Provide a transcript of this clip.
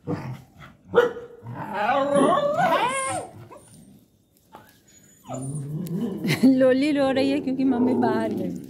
Lolly रो रही है क्योंकि मम्मी बाहर गई।